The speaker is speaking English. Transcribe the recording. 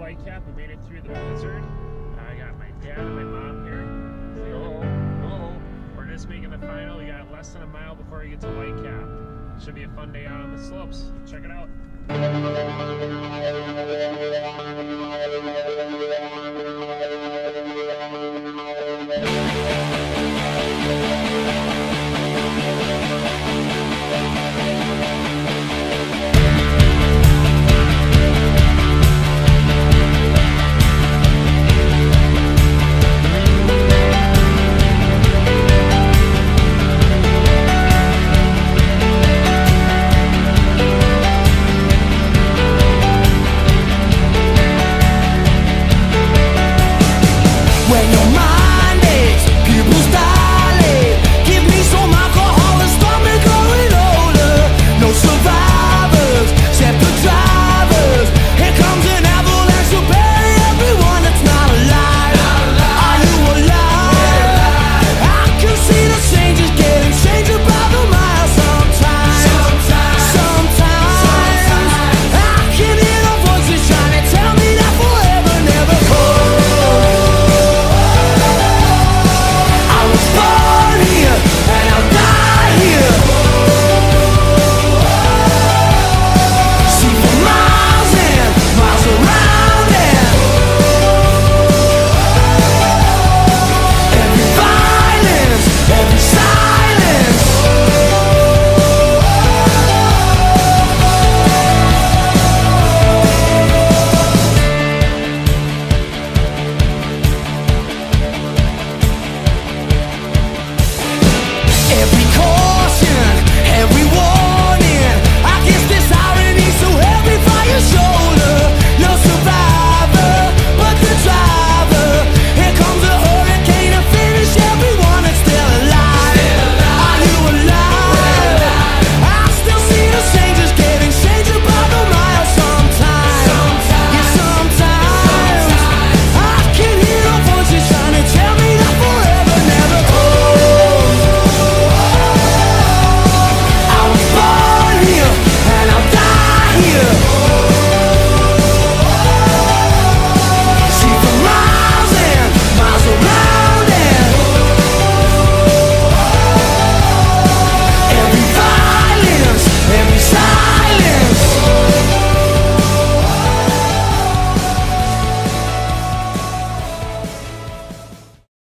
Whitecap. We made it through the blizzard. I got my dad and my mom here. Say hello. Hello. We're just making the final. We got less than a mile before we get to Whitecap. Should be a fun day out on the slopes. Check it out.